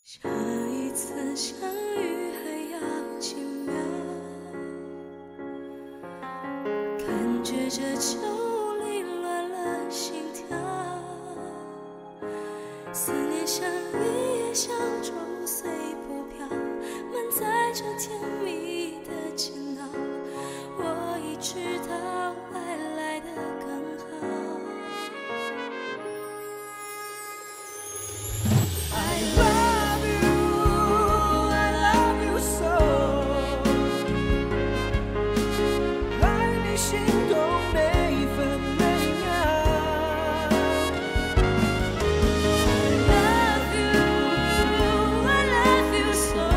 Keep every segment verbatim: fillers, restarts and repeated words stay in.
这一次相遇还要奇妙，感觉这就凌乱了心跳，思念像一叶小舟随波飘，满载着甜蜜的煎熬，我已知道爱来得更好。I love you, I love you so， 爱你心动每分每秒。I love you, I love you so，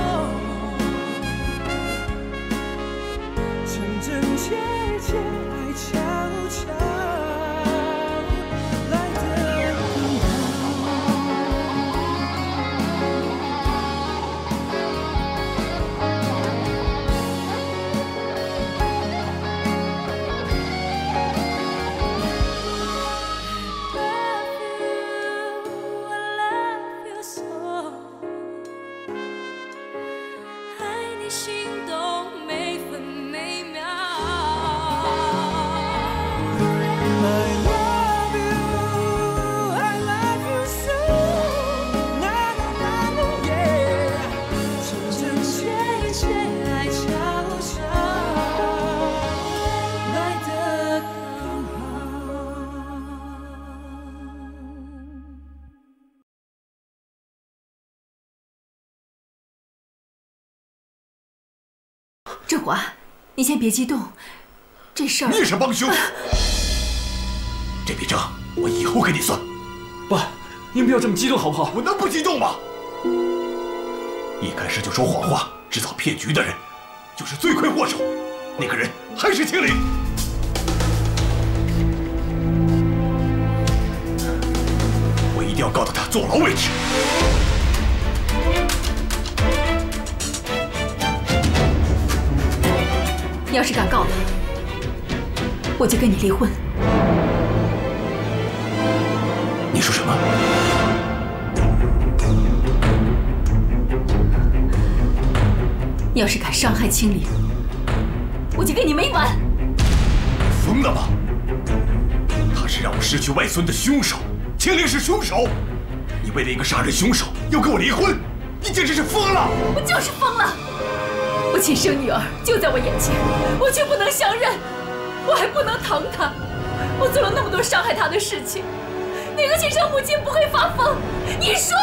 真真切切，爱悄悄来得更好。心动每分每秒。I love you, I love you so， 那那那那耶，真真切切，爱悄悄来得更好。 振华，你先别激动，这事儿你是帮凶，这笔账我以后给你算。 爸，您不要这么激动好不好？ 我能不激动吗？一开始就说谎话、制造骗局的人，就是罪魁祸首。那个人还是青灵。我一定要告到他坐牢为止。 你要是敢告他，我就跟你离婚。 你说什么？ 你要是敢伤害青灵，我就跟你没完！ 你疯了吗？他是让我失去外孙的凶手，青灵是凶手。你为了一个杀人凶手要跟我离婚，你简直是疯了！ 我就是疯了！我亲生女儿就在我眼前，我却不能相认，我还不能疼她。我做了那么多伤害她的事情，哪个亲生母亲不会发疯？你说？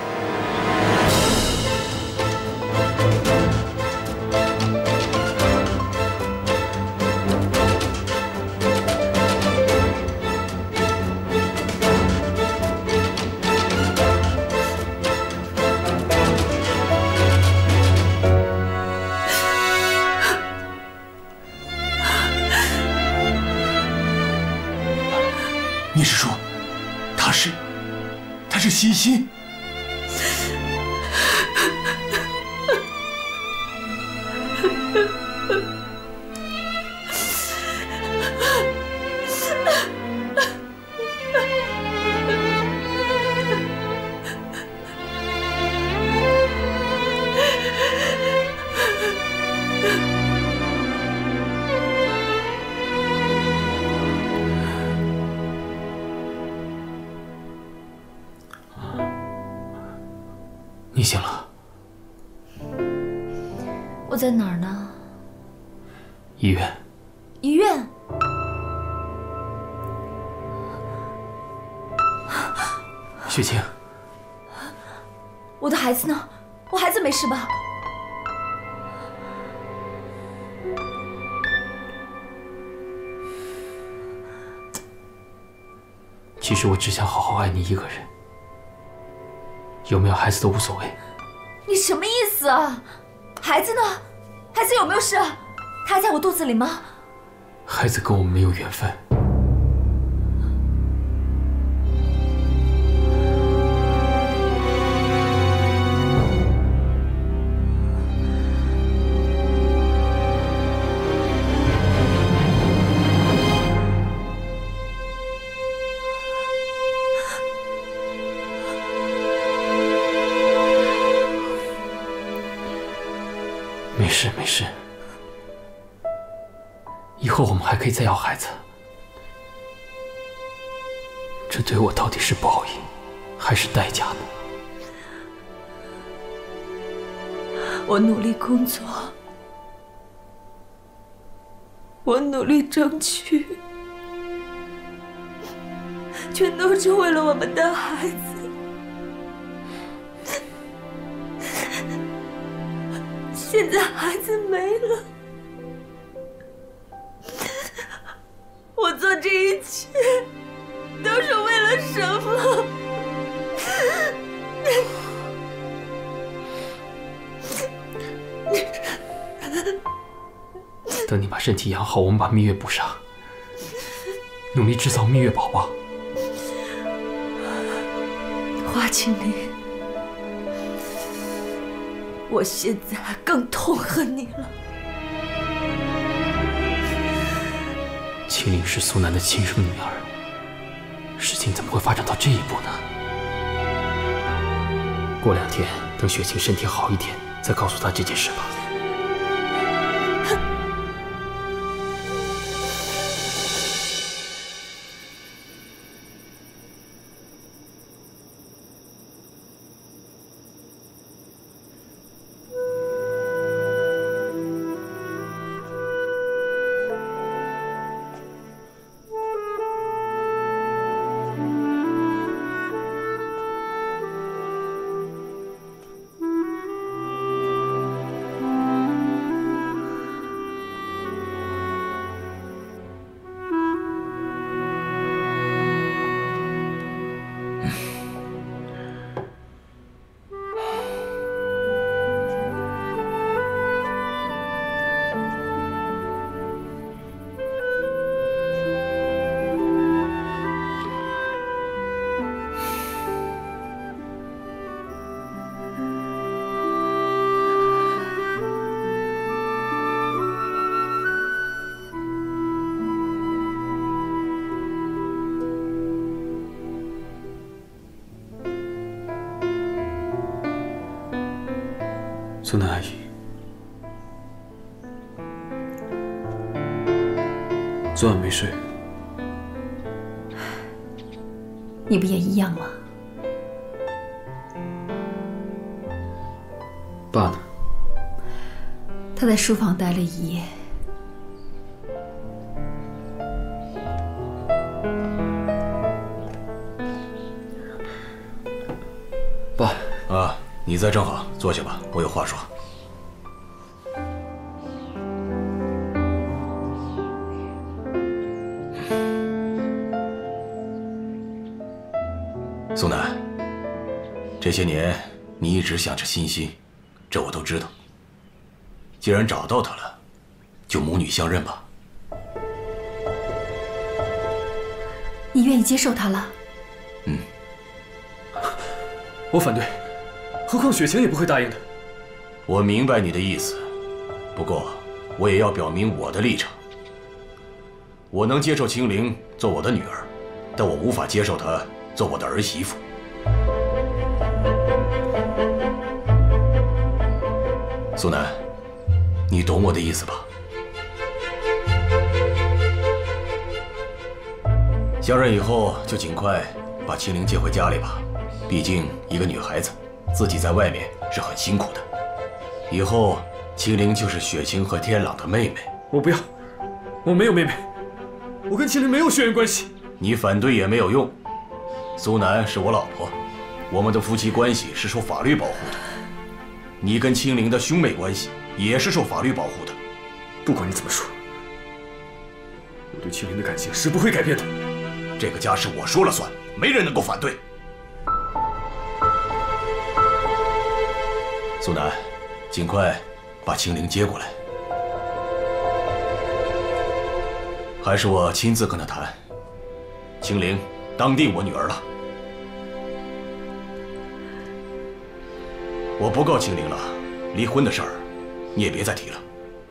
你是说，他是，他是欣欣？你醒了？ 我在哪儿呢？ 医院。 医院？ 雪清， 我的孩子呢？我孩子没事吧？ 其实我只想好好爱你一个人，有没有孩子都无所谓。 你什么意思啊？孩子呢？孩子有没有事？他还在我肚子里吗？ 孩子跟我们没有缘分。 事没事，以后我们还可以再要孩子。这对我到底是报应，还是代价呢？ 我努力工作，我努力争取，全都是为了我们的孩子。现在孩子没了，我做这一切都是为了什么？ 等你把身体养好，我们把蜜月补上，努力制造蜜月宝宝。 华清林，我现在更痛恨你了。 青灵是苏南的亲生女儿，事情怎么会发展到这一步呢？过两天，等雪晴身体好一点，再告诉她这件事吧。苏南阿姨，昨晚没睡， 你不也一样吗？ 爸呢？ 他在书房待了一夜。 爸啊，你在正好，坐下吧，我有话说。苏南，这些年你一直想着欣欣，这我都知道。既然找到她了，就母女相认吧。 你愿意接受他了？ 嗯。 我反对，何况雪晴也不会答应的。 我明白你的意思，不过我也要表明我的立场。我能接受青灵做我的女儿，但我无法接受她做我的儿媳妇。苏南，你懂我的意思吧？相认以后就尽快把青灵接回家里吧，毕竟一个女孩子自己在外面是很辛苦的。以后青灵就是雪晴和天朗的妹妹。 我不要，我没有妹妹，我跟青灵没有血缘关系。 你反对也没有用。苏南是我老婆，我们的夫妻关系是受法律保护的。你跟青灵的兄妹关系也是受法律保护的。 不管你怎么说，我对青灵的感情是不会改变的。 这个家是我说了算，没人能够反对。苏南，尽快把青灵接过来。还是我亲自跟她谈。青灵当定我女儿了。我不告青灵了，离婚的事儿你也别再提了。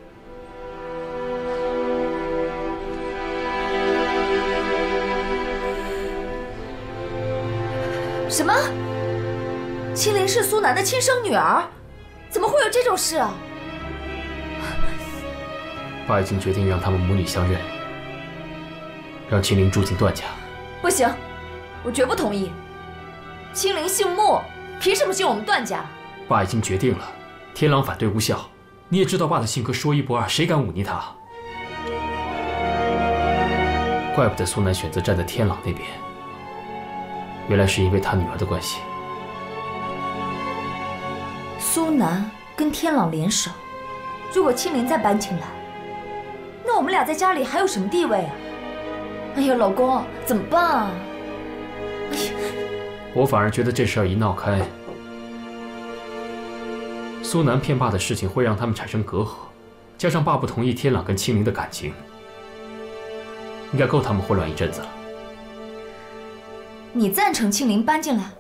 什么？青灵是苏南的亲生女儿？怎么会有这种事啊？ 爸已经决定让他们母女相认，让青灵住进段家。 不行，我绝不同意。青灵姓穆，凭什么进我们段家？ 爸已经决定了，天狼反对无效。你也知道爸的性格说一不二，谁敢忤逆他？怪不得苏南选择站在天狼那边，原来是因为他女儿的关系。 苏南跟天朗联手，如果青灵再搬进来，那我们俩在家里还有什么地位啊？哎呀，老公，怎么办啊？哎呀， 我反而觉得这事儿一闹开，苏南骗爸的事情会让他们产生隔阂，加上爸不同意天朗跟青灵的感情，应该够他们混乱一阵子了。 你赞成青灵搬进来？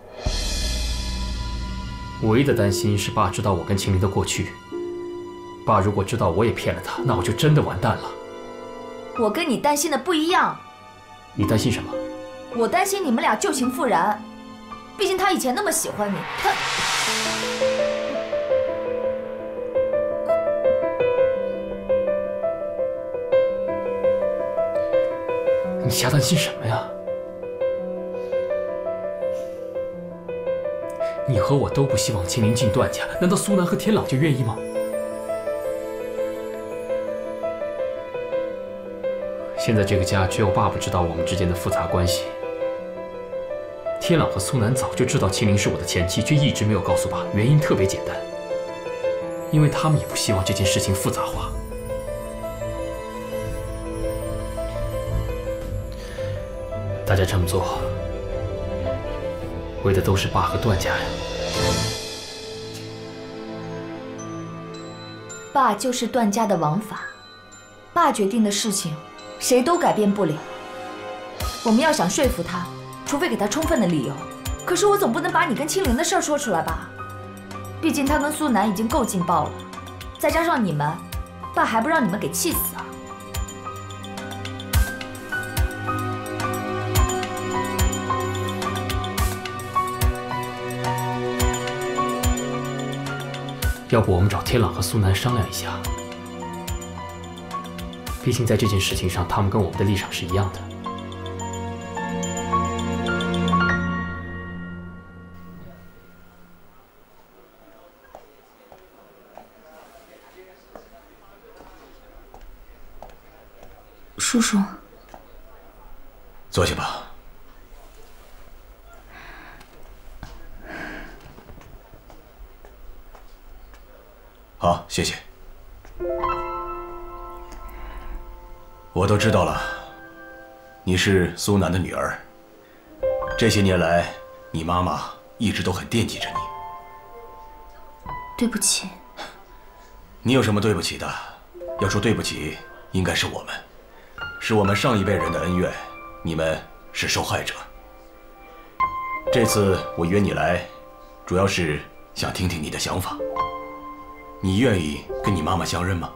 我唯一的担心是爸知道我跟青灵的过去。爸如果知道我也骗了他，那我就真的完蛋了。 我跟你担心的不一样。 你担心什么？ 我担心你们俩旧情复燃。毕竟他以前那么喜欢你，他…… 你瞎担心什么呀？你和我都不希望青灵进段家，难道苏南和天朗就愿意吗？现在这个家只有爸不知道我们之间的复杂关系。天朗和苏南早就知道青灵是我的前妻，却一直没有告诉爸，原因特别简单，因为他们也不希望这件事情复杂化。大家这么做，为的都是爸和段家呀。 爸就是段家的王法，爸决定的事情，谁都改变不了。我们要想说服他，除非给他充分的理由。可是我总不能把你跟青灵的事儿说出来吧？毕竟他跟苏南已经够劲爆了，再加上你们，爸还不让你们给气死啊！ 要不我们找天朗和苏南商量一下，毕竟在这件事情上，他们跟我们的立场是一样的。 叔叔， 坐下吧。好，谢谢。我都知道了，你是苏南的女儿。这些年来，你妈妈一直都很惦记着你。 对不起。 你有什么对不起的？要说对不起，应该是我们，是我们上一辈人的恩怨，你们是受害者。这次我约你来，主要是想听听你的想法。你愿意跟你妈妈相认吗？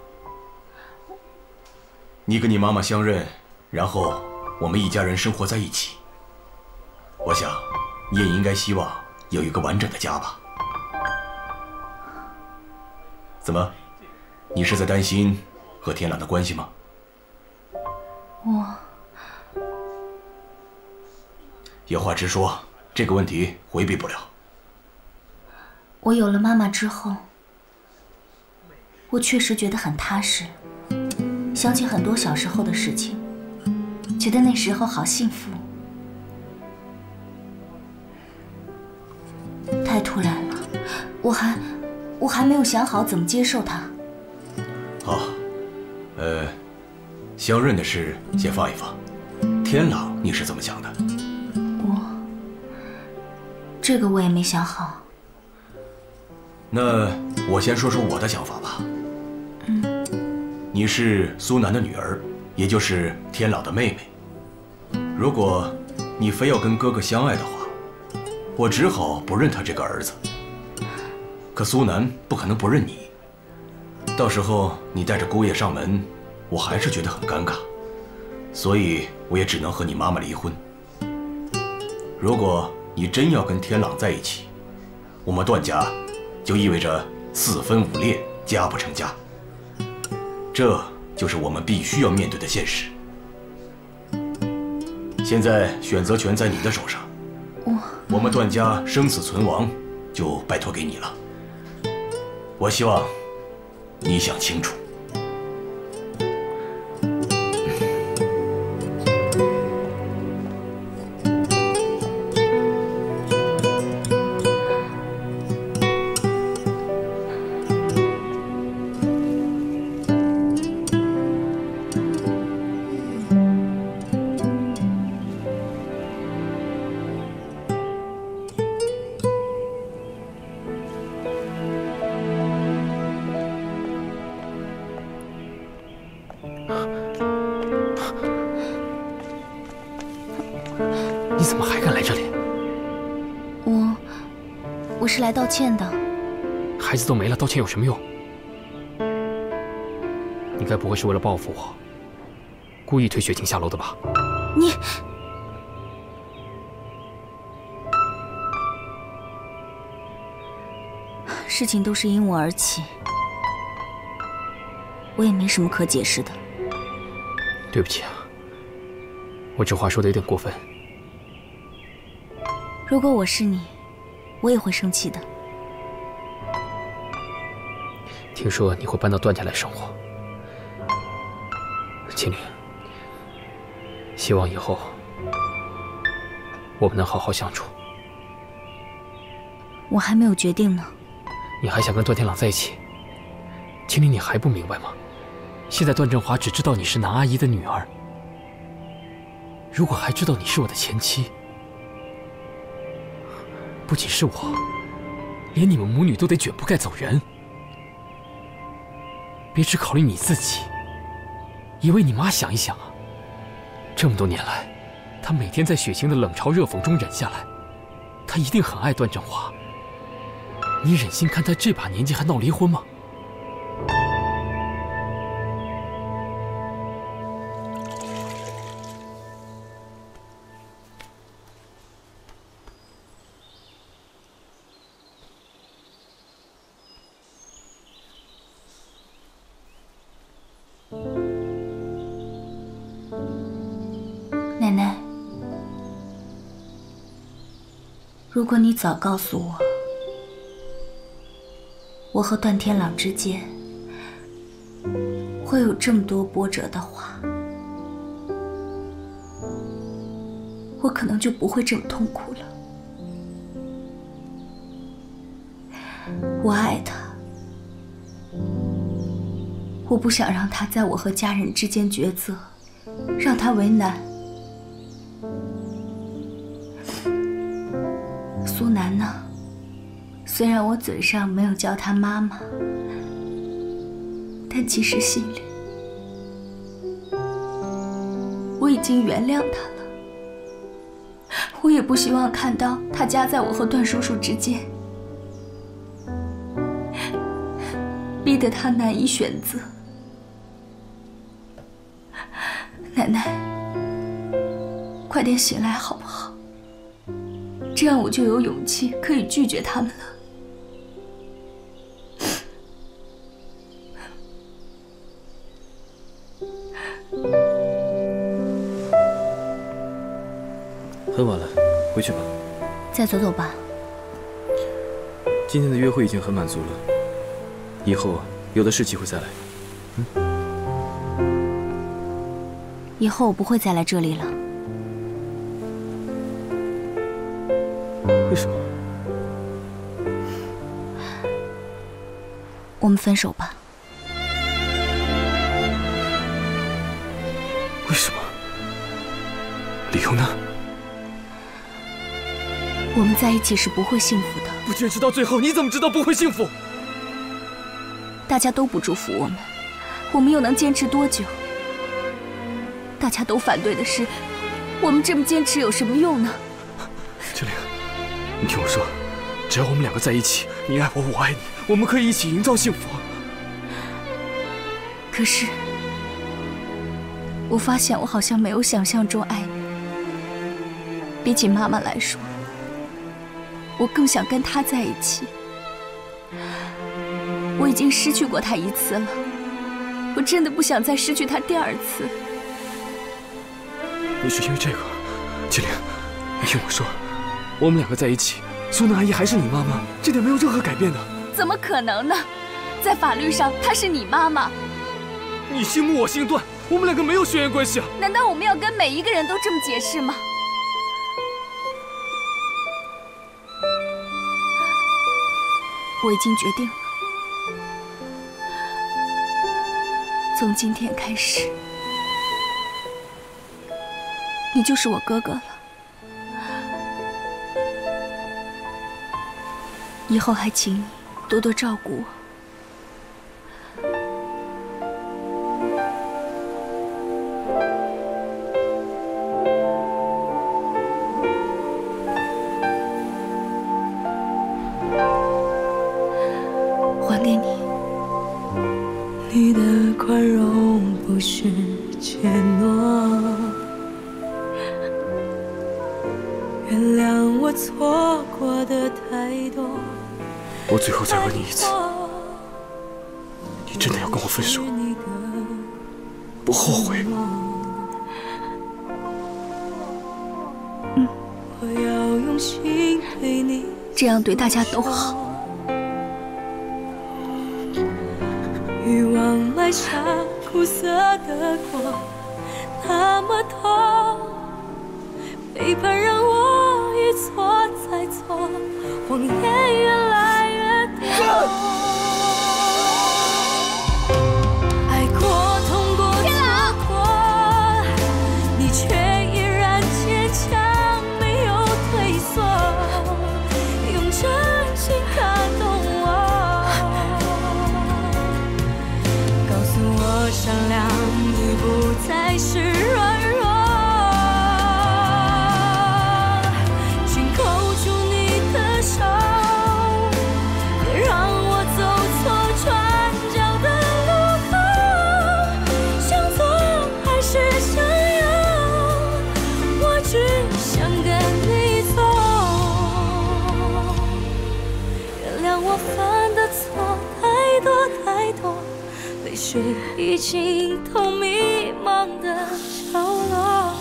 你跟你妈妈相认，然后我们一家人生活在一起。我想，你也应该希望有一个完整的家吧？怎么，你是在担心和天朗的关系吗？ 我…… 有话直说，这个问题回避不了。 我有了妈妈之后，我确实觉得很踏实，想起很多小时候的事情，觉得那时候好幸福。太突然了，我还我还没有想好怎么接受它。 好，呃，相认的事先放一放。天朗，你是怎么想的？ 我这个我也没想好。 那我先说说我的想法吧。 嗯， 你是苏南的女儿，也就是天朗的妹妹。如果你非要跟哥哥相爱的话，我只好不认他这个儿子。可苏南不可能不认你，到时候你带着姑爷上门，我还是觉得很尴尬，所以我也只能和你妈妈离婚。如果你真要跟天朗在一起，我们段家就意味着四分五裂，家不成家。这就就是我们必须要面对的现实。现在选择权在你的手上， 我我们段家生死存亡就拜托给你了。我希望你想清楚。 你怎么还敢来这里？ 我我是来道歉的。 孩子都没了，道歉有什么用？你该不会是为了报复我，故意推雪晴下楼的吧？ 你事情都是因我而起，我也没什么可解释的。 对不起啊，我这话说的有点过分。 如果我是你，我也会生气的。 听说你会搬到段家来生活，青灵，希望以后我们能好好相处。 我还没有决定呢。 你还想跟段天朗在一起？青灵，你还不明白吗？现在段振华只知道你是南阿姨的女儿，如果还知道你是我的前妻， 不仅是我，连你们母女都得卷铺盖走人。别只考虑你自己，也为你妈想一想啊！这么多年来，她每天在雪晴的冷嘲热讽中忍下来，她一定很爱段振华。你忍心看她这把年纪还闹离婚吗？ 奶奶，如果你早告诉我，我和段天朗之间会有这么多波折的话，我可能就不会这么痛苦了。我爱他，我不想让他在我和家人之间抉择，让他为难。苏楠呢？虽然我嘴上没有叫她妈妈，但其实心里我已经原谅她了。我也不希望看到她夹在我和段叔叔之间，逼得她难以选择。奶奶，快点醒来好不好？这样我就有勇气可以拒绝他们了。 很晚了，回去吧。 再走走吧。 今天的约会已经很满足了，以后有的是机会再来。嗯。 以后我不会再来这里了。 为什么？ 我们分手吧。 为什么？理由呢？ 我们在一起是不会幸福的。 不坚持到最后，你怎么知道不会幸福？ 大家都不祝福我们，我们又能坚持多久？大家都反对的事，我们这么坚持有什么用呢？ 青灵，你听我说，只要我们两个在一起，你爱我，我爱你，我们可以一起营造幸福。 可是，我发现我好像没有想象中爱你。比起妈妈来说，我更想跟她在一起。我已经失去过她一次了， 我真的不想再失去他第二次。 你是因为这个，麒麟，你听我说，我们两个在一起，苏南阿姨还是你妈妈，这点没有任何改变的。 怎么可能呢？在法律上，她是你妈妈。 你姓穆，我姓段，我们两个没有血缘关系啊！ 难道我们要跟每一个人都这么解释吗？我已经决定了，从今天开始，你就是我哥哥了。以后还请你多多照顾我。还给你。 你的宽容不是怯懦，原谅我错过的太多。 我最后再问你一次，你真的要跟我分手？不后悔？ 嗯， 我要用心对你， 这样对大家都好。 欲望埋下苦涩的果，那么痛，背叛让我一错再错，谎言越来越多。爱过，痛过，错过，你却依然坚强，没有退缩，用真心打动我。我善良已不再是软弱，请扣住你的手，别让我走错转角的路口。想做还是想要，我只想跟你走。原谅我犯的错太多太多，泪水已浸透迷茫的角落。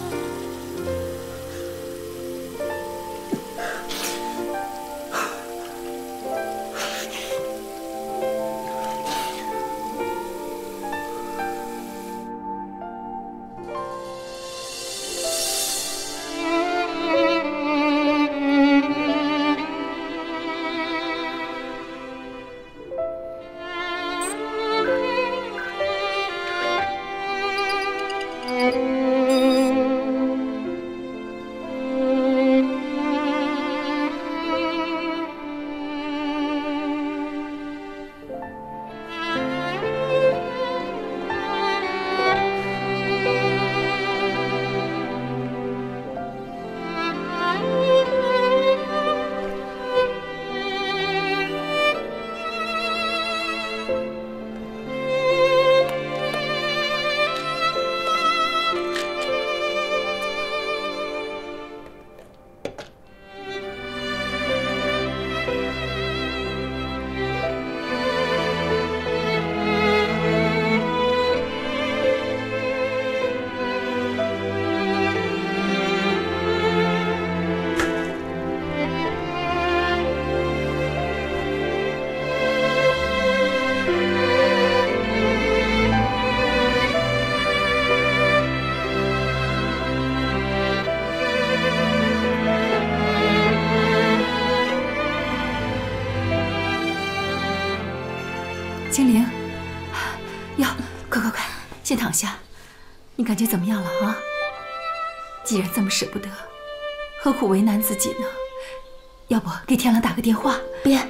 精灵，哟，快快快，先躺下。你感觉怎么样了啊？既然这么舍不得，何苦为难自己呢？要不给天狼打个电话？ 别，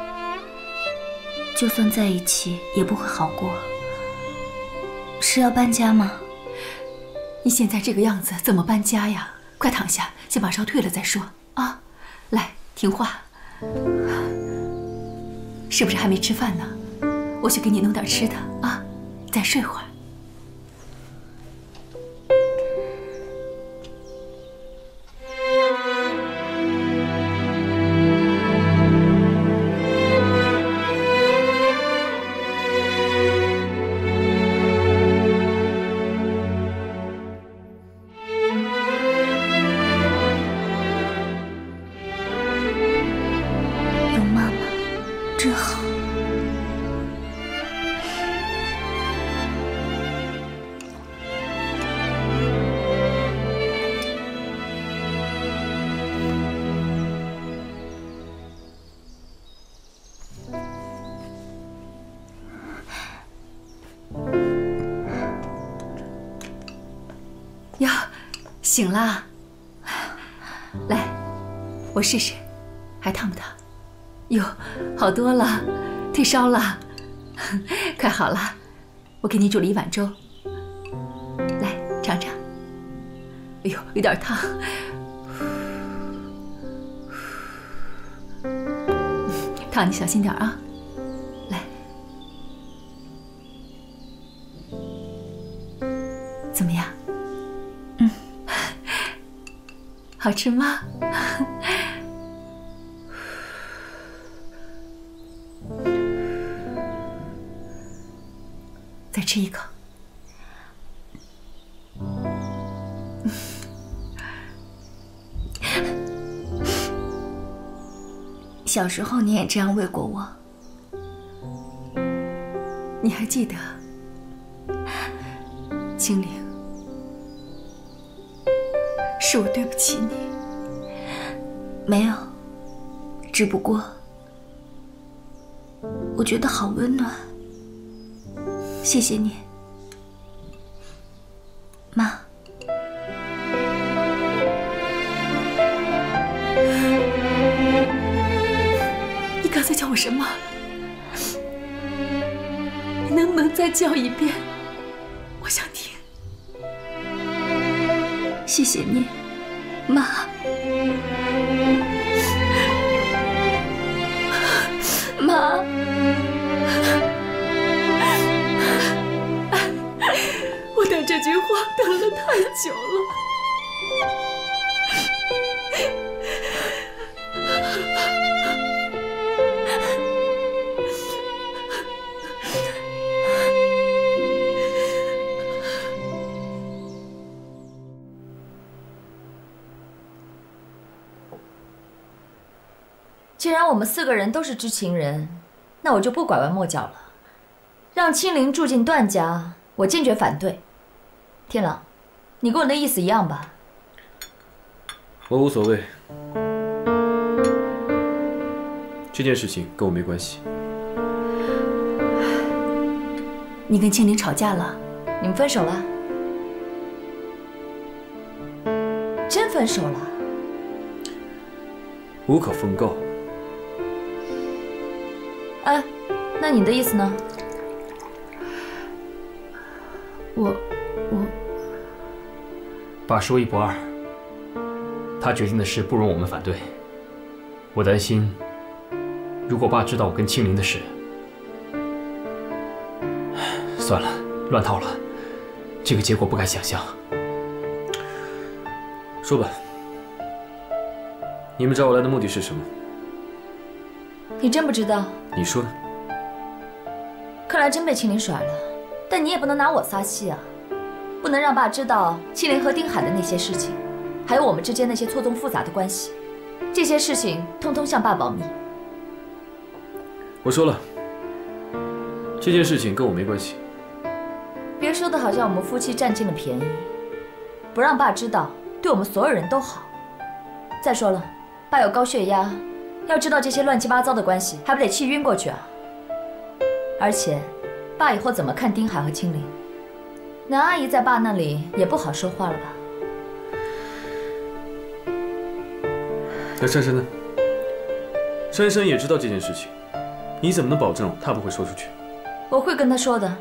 就算在一起也不会好过。是要搬家吗？ 你现在这个样子怎么搬家呀？快躺下，先把烧退了再说啊！来，听话。是不是还没吃饭呢？我去给你弄点吃的啊，再睡会儿。 真好。 哟，醒了，来，我试试，还烫不烫？哟，好多了，退烧了，快好了。我给你煮了一碗粥，来尝尝。哎呦，有点烫。烫你小心点啊。来，怎么样？嗯，好吃吗？再吃一口。 小时候你也这样喂过我， 你还记得？青灵，是我对不起你。 没有，只不过我觉得好温暖。谢谢你，妈。 你刚才叫我什么？你能不能再叫一遍？我想听。 谢谢你，妈。妈。 我等这句话等了太久了。 既然我们四个人都是知情人，那我就不拐弯抹角了。让青灵住进段家，我坚决反对。天朗，你跟我的意思一样吧？ 我无所谓，这件事情跟我没关系。 你跟青灵吵架了？ 你们分手了？真分手了？ 无可奉告。 哎，那你的意思呢？ 我我爸说一不二，他决定的事不容我们反对。我担心，如果爸知道我跟青灵的事，算了，乱套了，这个结果不敢想象。 说吧，你们找我来的目的是什么？ 你真不知道？ 你说呢？ 看来真被青灵甩了，但你也不能拿我撒气啊！不能让爸知道青灵和丁海的那些事情，还有我们之间那些错综复杂的关系，这些事情通通向爸保密。 我说了，这件事情跟我没关系。 别说的好像我们夫妻占尽了便宜，不让爸知道，对我们所有人都好。再说了，爸有高血压，要知道这些乱七八糟的关系，还不得气晕过去啊！而且，爸以后怎么看丁海和青灵？南阿姨在爸那里也不好说话了吧？ 那珊珊呢？珊珊也知道这件事情，你怎么能保证她不会说出去？ 我会跟她说的。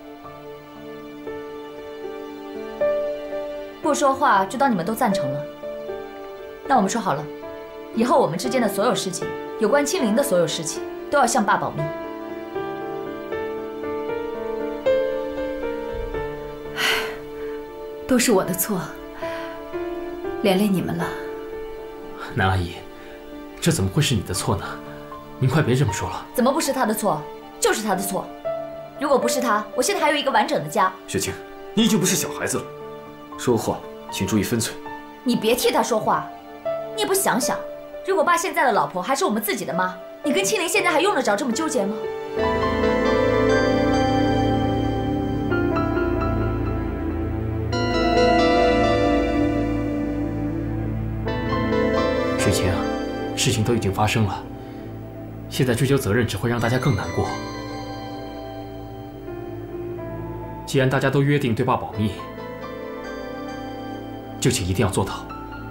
不说话就当你们都赞成了。那我们说好了，以后我们之间的所有事情，有关青灵的所有事情，都要向爸保密。 都是我的错，连累你们了。 南阿姨，这怎么会是你的错呢？您快别这么说了。 怎么不是他的错？就是他的错。如果不是他，我现在还有一个完整的家。 雪晴，你已经不是小孩子了，说话请注意分寸。 你别替他说话，你也不想想，如果爸现在的老婆还是我们自己的妈， 你跟青灵现在还用得着这么纠结吗？ 雪晴，事情都已经发生了，现在追究责任只会让大家更难过。既然大家都约定对爸保密，就请一定要做到。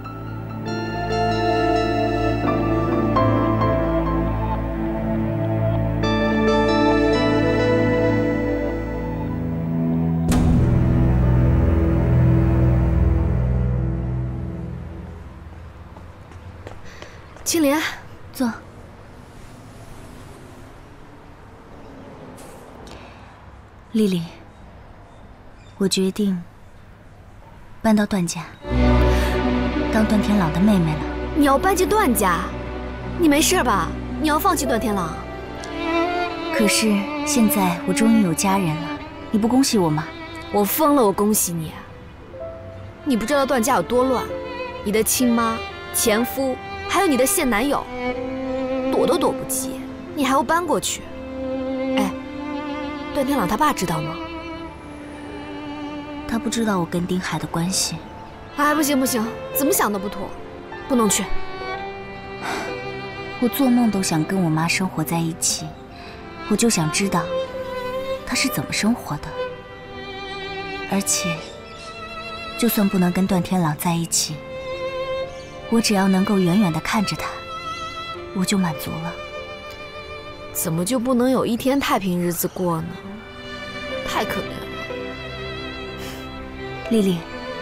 青莲， 坐。丽丽，我决定搬到段家，当段天朗的妹妹了。 你要搬进段家？你没事吧？你要放弃段天朗？ 可是现在我终于有家人了，你不恭喜我吗？ 我疯了，我恭喜你。你不知道段家有多乱，你的亲妈、前夫，还有你的现男友，躲都躲不及，你还要搬过去？哎，段天朗他爸知道吗？ 他不知道我跟丁海的关系。 哎，不行不行，怎么想都不妥，不能去。 我做梦都想跟我妈生活在一起，我就想知道她是怎么生活的。而且，就算不能跟段天朗在一起，我只要能够远远地看着他，我就满足了。 怎么就不能有一天太平日子过呢？太可怜了。 丽丽，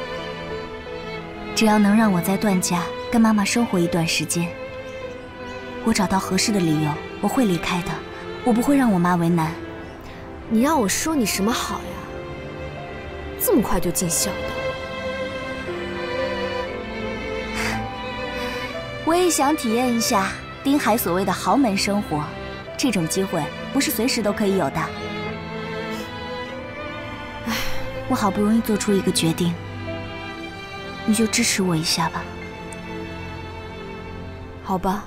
只要能让我在段家跟妈妈生活一段时间，我找到合适的理由，我会离开的，我不会让我妈为难。 你让我说你什么好呀？这么快就尽孝道？ 我也想体验一下丁海所谓的豪门生活，这种机会不是随时都可以有的。唉，我好不容易做出一个决定，你就支持我一下吧。 好吧。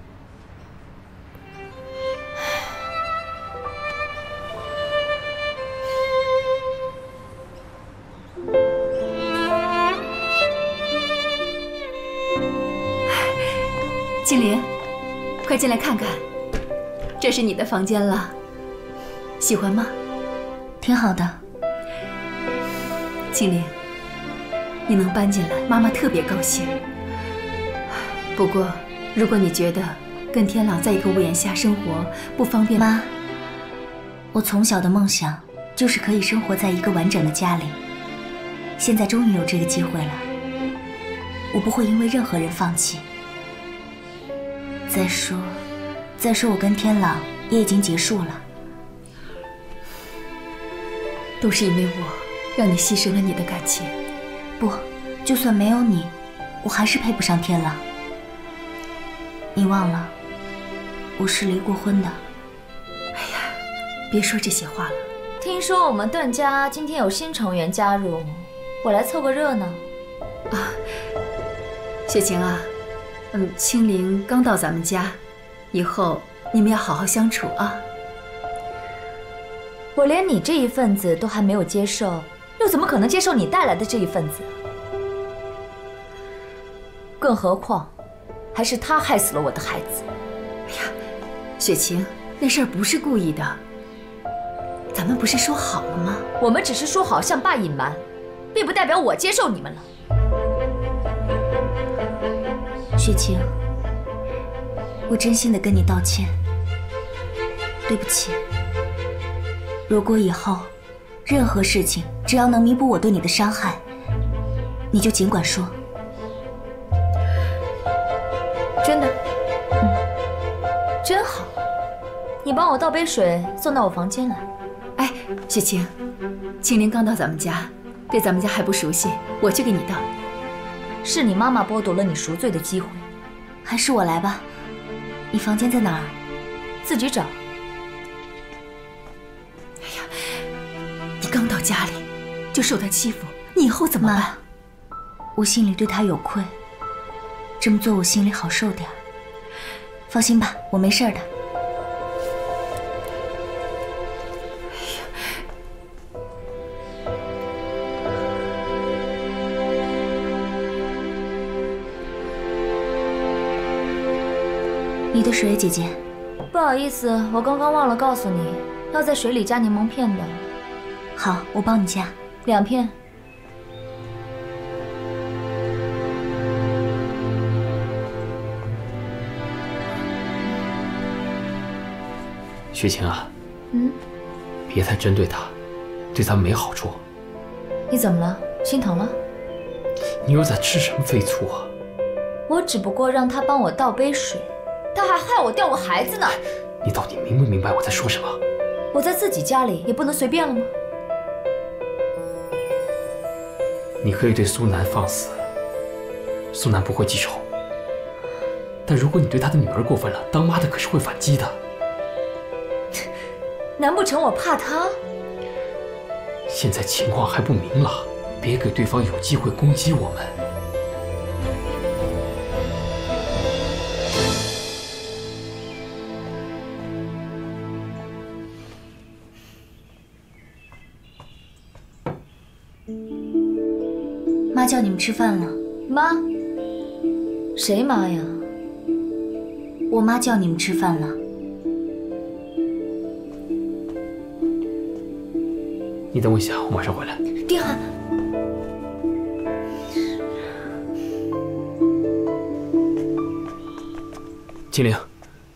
青莲，快进来看看，这是你的房间了，喜欢吗？ 挺好的。 青莲，你能搬进来，妈妈特别高兴。不过，如果你觉得跟天朗在一个屋檐下生活不方便， 妈，我从小的梦想就是可以生活在一个完整的家里，现在终于有这个机会了，我不会因为任何人放弃。再说，再说我跟天朗也已经结束了， 都是因为我让你牺牲了你的感情。 不，就算没有你，我还是配不上天朗。你忘了，我是离过婚的。 哎呀，别说这些话了。 听说我们段家今天有新成员加入，我来凑个热闹。 啊，雪晴啊，嗯，青灵刚到咱们家，以后你们要好好相处啊。 我连你这一份子都还没有接受，又怎么可能接受你带来的这一份子？更何况，还是他害死了我的孩子。 哎呀，雪晴，那事儿不是故意的，咱们不是说好了吗？ 我们只是说好向爸隐瞒，并不代表我接受你们了。 雪晴，我真心的跟你道歉，对不起。如果以后任何事情只要能弥补我对你的伤害，你就尽管说。 真的？嗯，真好。你帮我倒杯水送到我房间来。 哎，雪晴，青灵刚到咱们家，对咱们家还不熟悉，我去给你倒。 是你妈妈剥夺了你赎罪的机会， 还是我来吧。你房间在哪儿？ 自己找。 哎呀，你刚到家里就受他欺负，你以后怎么办？ 妈，我心里对他有愧，这么做我心里好受点。放心吧，我没事的。 你的水，姐姐。 不好意思，我刚刚忘了告诉你，要在水里加柠檬片的。 好，我帮你加。 两片。 雪晴啊， 嗯， 别太针对他，对咱们没好处。 你怎么了？心疼了？ 你又在吃什么飞醋啊？ 我只不过让他帮我倒杯水，他还害我掉过孩子呢。 你到底明不明白我在说什么？ 我在自己家里也不能随便了吗？ 你可以对苏南放肆，苏南不会记仇。但如果你对他的女儿过分了，当妈的可是会反击的。 难不成我怕他？ 现在情况还不明朗，别给对方有机会攻击我们。 妈叫你们吃饭了。 妈？谁妈呀？ 我妈叫你们吃饭了。 你等我一下，我马上回来。 丁寒， 金玲，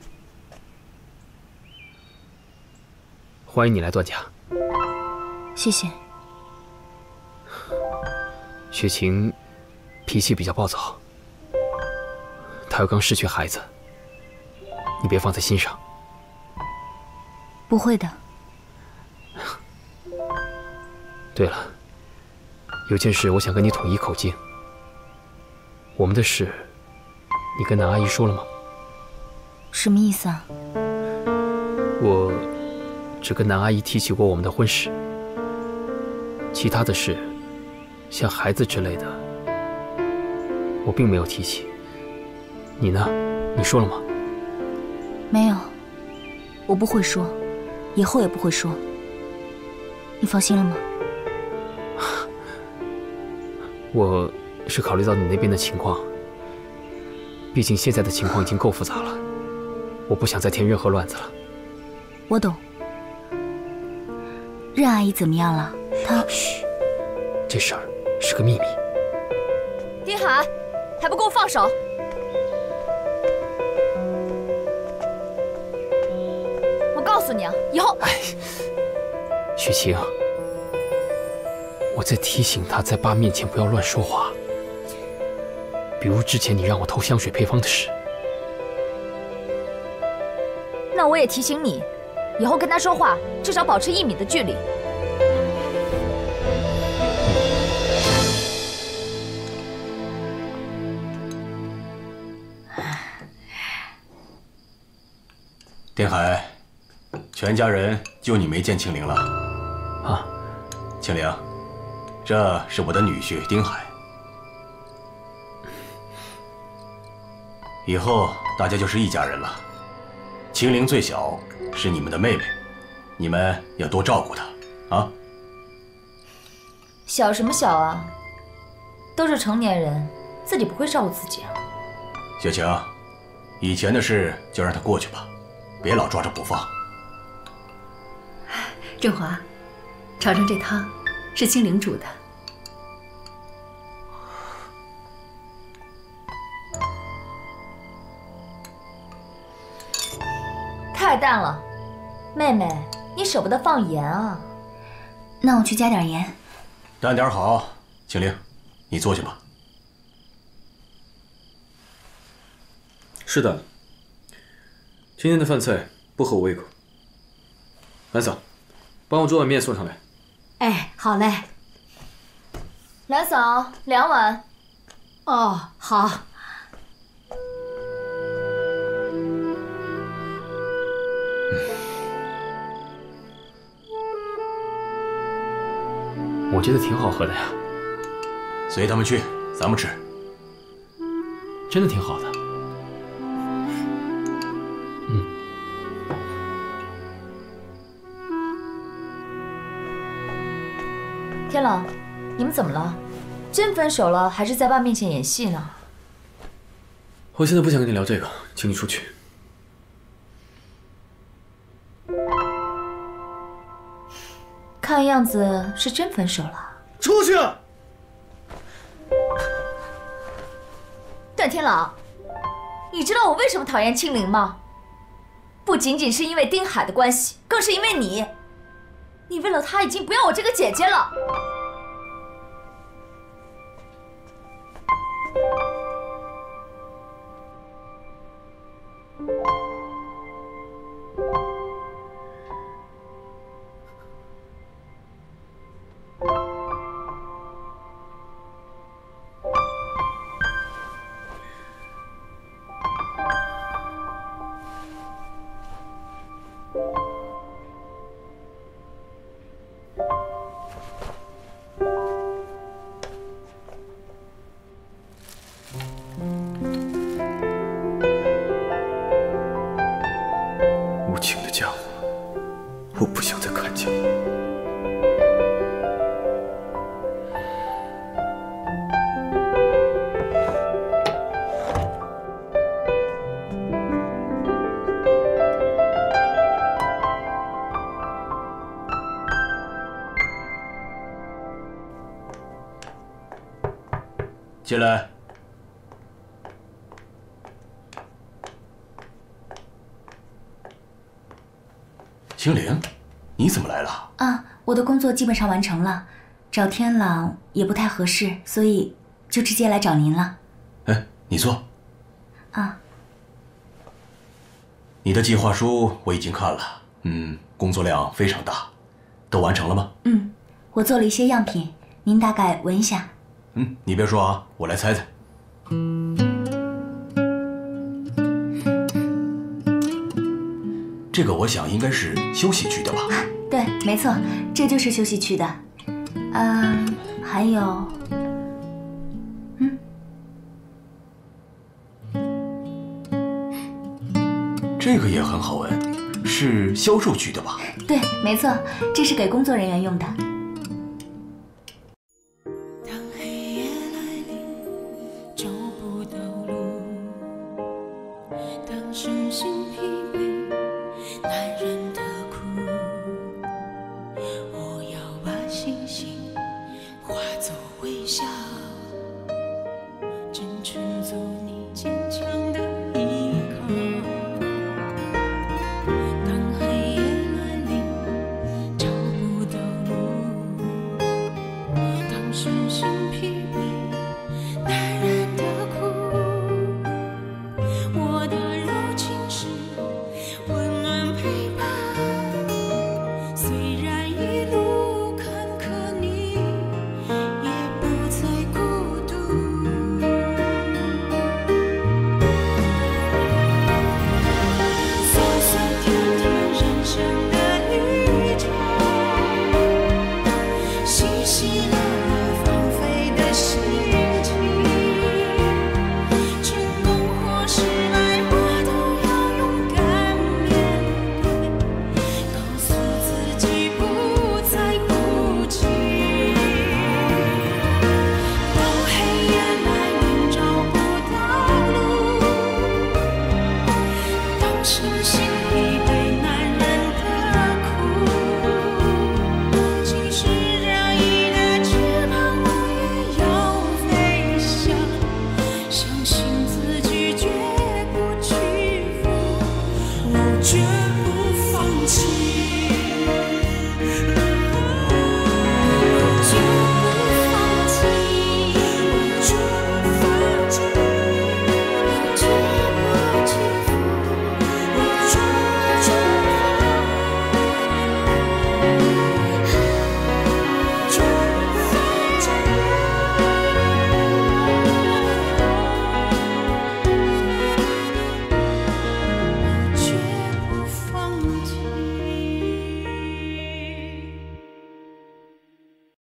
欢迎你来段家。 谢谢。 雪晴脾气比较暴躁，她又刚失去孩子，你别放在心上。 不会的。 对了，有件事我想跟你统一口径。我们的事，你跟南阿姨说了吗？ 什么意思啊？ 我只跟南阿姨提起过我们的婚事，其他的事，像孩子之类的，我并没有提起。你呢？你说了吗？ 没有，我不会说，以后也不会说。你放心了吗？ 我是考虑到你那边的情况，毕竟现在的情况已经够复杂了，我不想再添任何乱子了。 我懂。任阿姨怎么样了？她…… 嘘，这事儿是个秘密。 丁寒，还不给我放手！我告诉你啊，以后…… 哎，雪晴。我在提醒他，在爸面前不要乱说话，比如之前你让我偷香水配方的事。 那我也提醒你，以后跟他说话至少保持一米的距离。 丁海，全家人就你没见庆龄了。 啊， 庆龄。这是我的女婿丁海，以后大家就是一家人了。秦玲最小，是你们的妹妹，你们要多照顾她啊。 小什么小啊？都是成年人，自己不会照顾自己啊。 雪晴，以前的事就让它过去吧，别老抓着不放。 振华，尝尝这汤，是青玲煮的。 太淡了，妹妹，你舍不得放盐啊？ 那我去加点盐。 淡点好，青玲，你坐下吧。 是的，今天的饭菜不合我胃口。兰嫂，帮我做碗面送上来。 哎，好嘞。 兰嫂，两碗。 哦，好。 我觉得挺好喝的呀。 随他们去，咱们吃。 真的挺好的。嗯。 天朗，你们怎么了？真分手了，还是在爸面前演戏呢？ 我现在不想跟你聊这个，请你出去。 看样子是真分手了。 出去！ 段天朗，你知道我为什么讨厌青灵吗？不仅仅是因为丁海的关系，更是因为你。你为了他已经不要我这个姐姐了。 无情的家伙，我不想再看见你。 进来。青灵，你怎么来了？ 啊，我的工作基本上完成了，找天朗也不太合适，所以就直接来找您了。 哎，你坐。 啊。 你的计划书我已经看了，嗯，工作量非常大，都完成了吗？ 嗯，我做了一些样品，您大概闻一下。 嗯，你别说啊，我来猜猜。这个我想应该是休息区的吧？ 对，没错，这就是休息区的。嗯，还有，嗯， 这个也很好闻，是销售区的吧？ 对，没错，这是给工作人员用的。